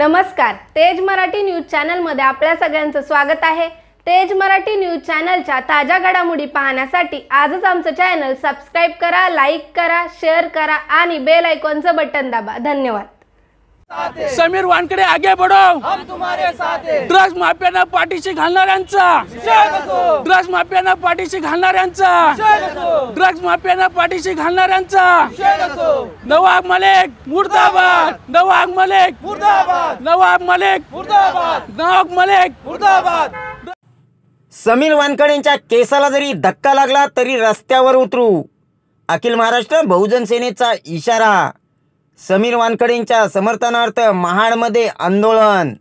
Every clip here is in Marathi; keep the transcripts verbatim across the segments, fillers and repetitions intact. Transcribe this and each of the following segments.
नमस्कार, तेज मराठी न्यूज चॅनलमध्ये आपल्या सगळ्यांचं स्वागत आहे। तेज मराठी न्यूज चॅनलच्या ताज्या घडामोडी पाहण्यासाठी आजच आमचं चॅनल सबस्क्राइब करा, लाईक करा, शेअर करा आणि बेल आयकॉनचं बटन दाबा। धन्यवाद। समीर वानकडे आगे बढ़ो, हम तुम्हारे साथ हैं। ड्रग्स माफियांना पाठीशी घालणाऱ्यांचा ड्रग्स माफियांना पाठीशी घालणाऱ्यांचा ड्रग्स माफियांना पाठीशी घालणाऱ्यांचा नवाब मलिक मुर्दाबाद, नवाब मलिक मुर्दाबाद, नवाब मलिक मुर्दाबाद, नवाब मलिक मुर्दाबाद। समीर वानखेडेंच्या केसाला जरी धक्का लागला तरी रस्त्यावर उतरू, अखिल महाराष्ट्र बहुजन सेनेचा इशारा। समीर वानखेडेंच्या समर्थनार्थ महाडमध्ये आंदोलन।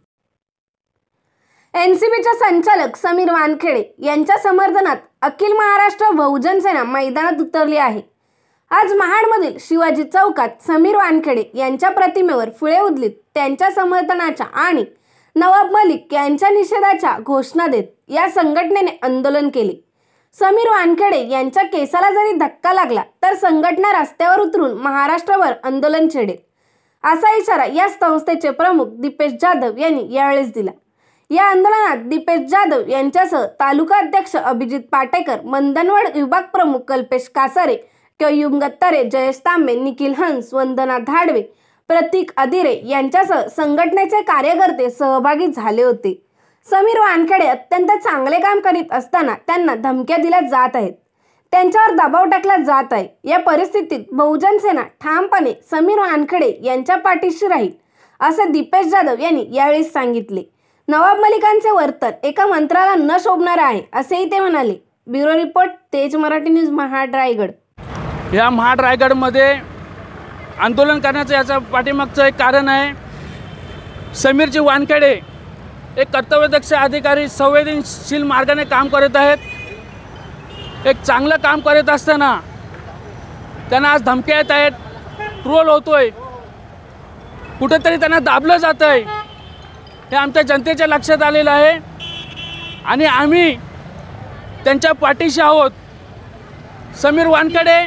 एनसीबीच्या संचालक समीर वानखेडे यांच्या समर्थनात अखिल महाराष्ट्र बहुजन सेना मैदानात उतरली आहे। आज महाडमधील शिवाजी चौकात समीर वानखेडे यांच्या प्रतिमेवर फुले उधळीत त्यांच्या समर्थनाच्या आणि नवाब मलिक यांच्या निषेधाच्या घोषणा देत या संघटनेने आंदोलन केले। समीर वानखेडे यांच्या केसाला जरी धक्का लागला तर संघटना रस्त्यावर उतरून महाराष्ट्रभर आंदोलन छेडेल, असा इशारा या संस्थेचे प्रमुख दीपेश जाधव यांनी यावेळेस दिला। या आंदोलनात दीपेश जाधव यांच्यासह तालुका अध्यक्ष अभिजित पाटेकर, मंदनवड विभाग प्रमुख कल्पेश कासारे, कयुम गत्तारे, जयेश तांबे, निखिल हंस, वंदना धाडवे, प्रतीक अदिरे यांच्यासह संघटनेचे कार्यकर्ते सहभागी झाले होते। समीर वानखेडे अत्यंत चांगले काम करीत असताना त्यांना धमक्या दिल्या जात आहेत, त्यांच्यावर दबाव टाकला जात आहे। या परिस्थितीत बहुजन सेना ठामपणे समीर वानखेडे यांच्या पाठीशी राहील, असे दीपेश जाधव यांनी यावेळी सांगितले। नवाब मलिकांचे वर्तन एका मंत्र्याला न शोभणारे आहे, असेही ते म्हणाले। ब्युरो रिपोर्ट, तेज मराठी न्यूज, महाड रायगड। या महाड रायगडमध्ये आंदोलन करण्याचं याचा पाठीमागचं एक कारण आहे। समीरजी वानखेडे एक कर्तव्यदक्ष अधिकारी संवेदनशील मार्गाने काम करत आहेत। एक चांगलं काम करत असताना त्यांना आज धमक्या येत आहेत, ट्रोल होतोय, कुठेतरी त्यांना दाबलं जात आहे, हे आमच्या जनतेच्या लक्षात आलेलं आहे आणि आम्ही त्यांच्या पाठीशी आहोत। समीर वानखेडे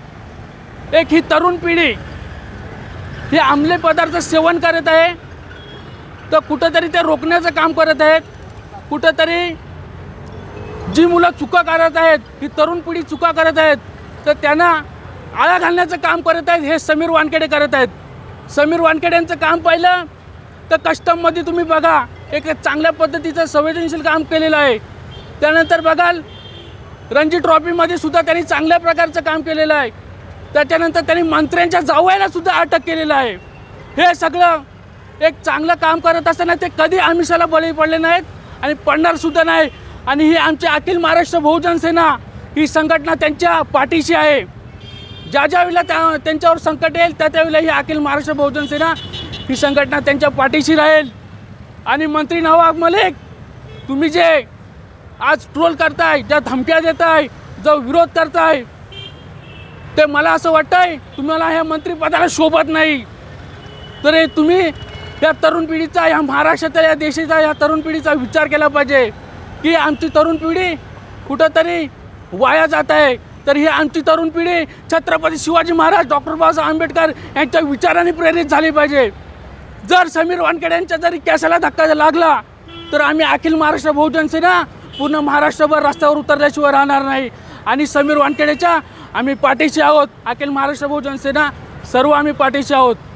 एक ही तरुण पिढी ही अंमली पदार्थ सेवन करत आहे, तर कुठेतरी ते रोखण्याचं काम करत आहेत। कुठेतरी जी मुलं चुका करत आहेत, ही तरुण पिढी चुका करत आहेत, तर त्यांना आळा घालण्याचं काम करत आहेत, हे समीर वानखेडे करत आहेत। समीर वानखेडेंचं काम पाहिलं तर कस्टममध्ये तुम्ही बघा, एक चांगल्या पद्धतीचं संवेदनशील काम केलेलं आहे। त्यानंतर बघाल रणजी ट्रॉफीमध्ये सुद्धा त्यांनी चांगल्या प्रकारचं काम केलेलं आहे। त्याच्यानंतर त्यांनी मंत्र्यांच्या जावयाला सुद्धा अटक केलेलं आहे। हे सगळं एक चांगलं काम करत असताना ते कधी आमिषाला बळी पडले नाहीत आणि पडणार सुद्धा नाही। आणि ही आमची अखिल महाराष्ट्र बहुजन सेना ही संघटना त्यांच्या पाठीशी आहे। ज्या ज्या वेळेला त्या त्यांच्यावर संकट येईल त्या त्यावेळेला ही अखिल महाराष्ट्र बहुजन सेना ही संघटना त्यांच्या पाठीशी राहील। आणि मंत्री नवाब मलिक, तुम्ही जे आज ट्रोल करताय, ज्या धमक्या देताय, जो विरोध करताय, ते मला असं वाटतंय तुम्हाला ह्या मंत्रिपदाला शोभत नाही। तर हे तुम्ही या तरुण पिढीचा, या महाराष्ट्राच्या, या देशाचा, या तरुण पिढीचा विचार केला पाहिजे की आमची तरुण पिढी कुठंतरी वाया जात आहे। तर ही आमची तरुण पिढी छत्रपती शिवाजी महाराज, डॉक्टर बाबासाहेब आंबेडकर यांच्या विचाराने प्रेरित झाली पाहिजे। जर समीर वानखेडे यांच्या जरी केसाला धक्का लागला तर आम्ही अखिल महाराष्ट्र बहुजन सेना पूर्ण महाराष्ट्रभर रस्त्यावर उतरल्याशिवाय राहणार नाही। आणि समीर वानखेडेच्या आम्ही पाठीशी आहोत, अखिल महाराष्ट्र बहुजन सेना सर्व आम्ही पाठीशी आहोत।